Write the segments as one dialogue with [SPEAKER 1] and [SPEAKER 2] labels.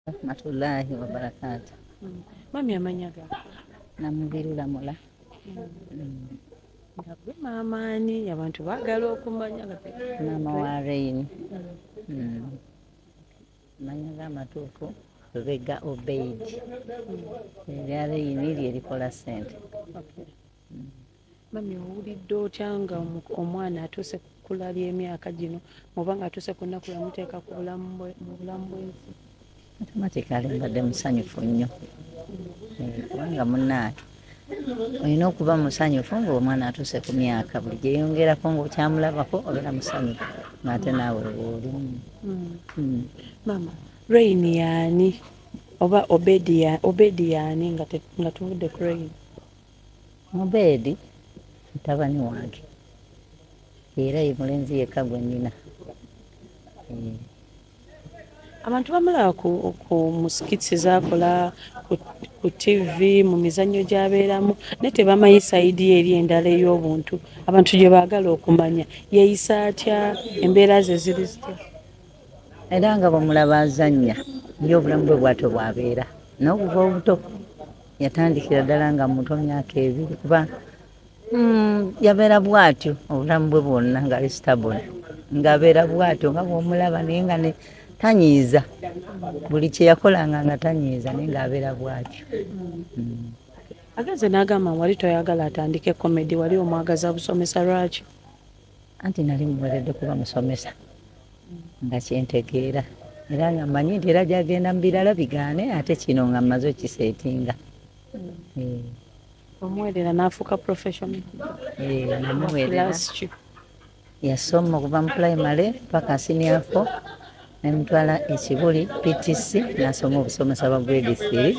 [SPEAKER 1] rahmatullahi wa barakatuh.
[SPEAKER 2] Mami amanyaga
[SPEAKER 1] Namubirula mula.
[SPEAKER 2] Ngabwe maamaani abantu baagala okumanya
[SPEAKER 1] Maama wa Rain. Manyaga amatuufu Lubega Obeid. Erya Rain erikola ssente.
[SPEAKER 2] Mami owulidde otya nga omwana atuuse ku kkula ly'emyaka gino oba nga atuuse ku nnaku yamuteeka mu bulamu bw'ensi?
[SPEAKER 1] Automatically mbadde musanyufu nnyo. Kubanga munnaaye olina okuba musanyufu ng'omwana atuuse ku myaka buli gye yongerako ng'okyamulabako obeera musanyufu ng'ate naawe bw'olimu.
[SPEAKER 2] Mama, Rain yaani oba Obedi yaani nga tuvudde ku Rain?
[SPEAKER 1] Obedi mutabani wange era ye mulenzi yekka gwe nnina.
[SPEAKER 2] Abantu bamulaba ku musikiti z'akola ku TV mu mizannyo gy'abeeramu naye tebamanyi sayidi eri endala ey'obuntu abantu gye baagala okumanya yeeyisa atya, embeera ze ziri zitya?
[SPEAKER 1] Era nga bw'omulaba azannya ye obulamu bwe bw'atyo bw'abeera n'okuva obuto yatandikira ddala nga muto myaka 2 kuba yabeera bw'atyo obulamu bwe bwonna nga stable ng'abeera bw'atyo nga bw'omulaba naye nga ne tanyiiza buli kye yakolanga nga tanyiiza naye ng'abeera bw'atyo.
[SPEAKER 2] Agenze n'agamba wali toyagala atandike komedi, wali omwagaza busomesa lwaki?
[SPEAKER 1] Anti nali muweredde kuba musomesa nga kyentegeera era nga mmanyi nti era gyagenda mu birala bigaane ate kino nga mmaze okiseetinga.
[SPEAKER 2] Omuwerera n'afuuka professional?
[SPEAKER 1] Namuweerera yasoma okuva mu primary paka senior 4 nemutwala ekibuli PTC n'asoma obusomesa bwa grade 3.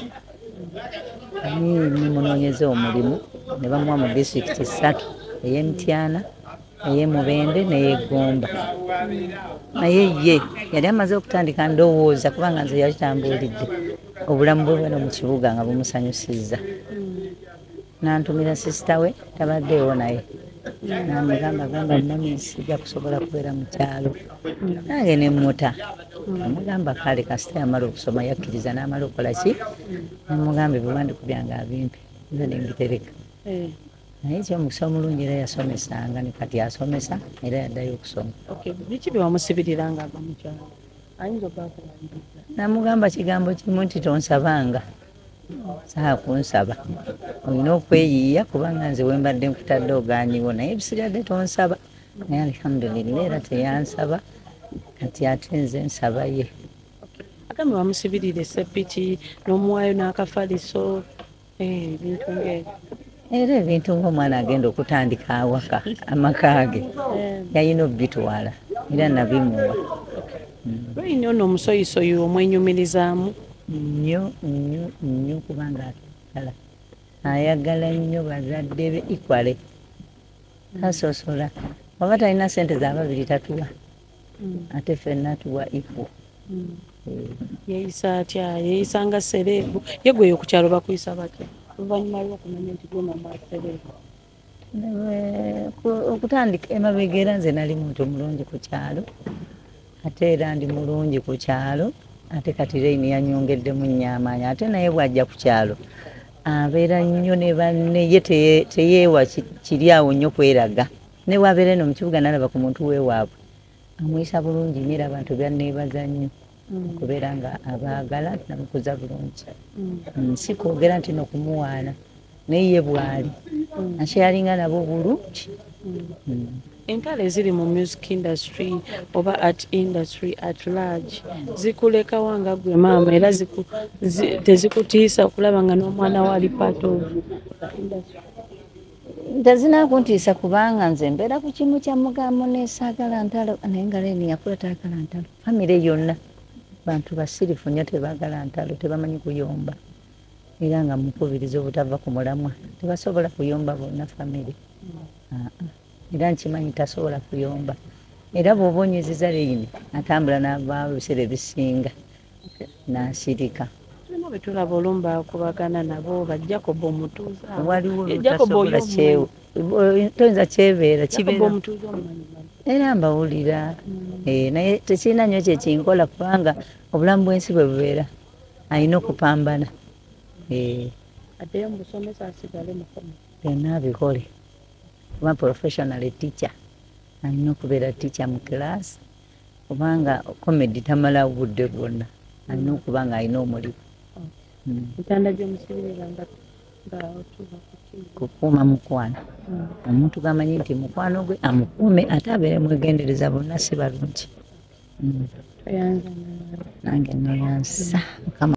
[SPEAKER 1] Nimunoonyeza omulimu ne bamuwa mu disitulikiti 3 ey'Emityana, ey'Emubende n'ey'Egomba. Naye ye yali amaze okutandika ndowooza kubanga nze yakitambuulidde obulamu bwe bweno mu kibuga nga bumusanyusizza. N'antumira sisita we tabaddeewo naye n'amugamba mami sijja kusobola kubeera mu kyalo. Nange ne mmuta amugamba kale kasita yamala okusoma yakkiriza n'amala okukola ki namugamba ebiwandiiko byange abimpe nze ne mbitereka. Naye ekyomukisa omulungi era yasomesanga ne kati asomesa era yaddayo okusoma.
[SPEAKER 2] Biki bye wamusibirira nga ava mu kyalo? Ayinza okubakulangiza?
[SPEAKER 1] Namugamba kigambo kimu nti tonsabanga. Saa kunsaba olina okweyiiya kubanga nze we mbadde nkutadde ogaanyiwo naye ebisigadde tonsaba. Naye alhamdulillah era teyansaba kati ate nze nsaba ye.
[SPEAKER 2] Agambe wamusibirira esseppiti n'omuwaayo n'akafaliso ebintu ng'ebyo?
[SPEAKER 1] Era ebintu ng'omwana agenda okutandika awaka amaka ge yalina okubitwala era nabimuwa.
[SPEAKER 2] Lwayina ono omusoyisoyi omwenyumirizaamu
[SPEAKER 1] nnyo kubanga ayagala nnyo bazadde be ikwale tasosola oba talina sente z'ababiri tatuwa ate ffenna tuwa ikwo.
[SPEAKER 2] Yeeyisa atya? Yeeyisa nga sereebu? Ye gweyo ku kyalo bakuyisa batya oluvannyuma lw'okumanya nti gwe mama sereebu?
[SPEAKER 1] Okutandika emabega era nze nali muntu mulungi ku kyalo ate era ndi mulungi ku kyalo ate kati Rain yanyongeddemu nnyo amaanyi ate naye bw'ajja ku kyalo abeera nnyo ne banne ye teyeewa kiri awo nnyo kweraga ne bw'abeera eno mu kibuga n'alaba ku muntu weewaabwe amuyisa bulungi nnyo era abantu byanneebaza nnyo okubeera nga abaagala namukuza bulungi. Si kwogera nti n'okumuwaana naye ye bw'ali akyalinga nabo bulungi.
[SPEAKER 2] Entalo eziri mu music industry oba art industry at large zikulekawo nga gwe maama era tezikutiisa okulaba nga n'omwana we ali part of industry?
[SPEAKER 1] Tezinakuntiisa kubanga nze mbeera ku kimu kya mugambo nesaagala ntalo naye nga Rain yakula taagala ntalo. Famire yonna bantu basirifu nnyo tebaagala ntalo tebamanyi kuyomba era nga mukubiriza obutava ku mulamwa tebasobola kuyomba bonna famire. Era nkimanyi tasobola kuyomba era bw'oba onyezeza Rain atambula n'avaawo ebiseera ebisinga n'asirika.
[SPEAKER 2] Tulina bwe tulaba olumu bakubagana nabo ba Jacob omutuuza
[SPEAKER 1] waliwo lutasobola toyinza kyebeera kibeera era mbawulira naye tekirina nnyo kyekinkola kubanga obulamu bw'ensi bwe bubeera alina okupambana
[SPEAKER 2] addeyo mu busomesa asigale mukono
[SPEAKER 1] byonna abikole kuba professional teacher alina okubeera teacher mu class kubanga comedy tamala budde bwonna alina okuba nga alina omulimu
[SPEAKER 2] entanda gy'omusibirira nga otuba
[SPEAKER 1] kukuuma mukwano omuntu gamanyi nti mukwano gwe amukuume ate abeere mwegendereza bonna si balungi nange neyansa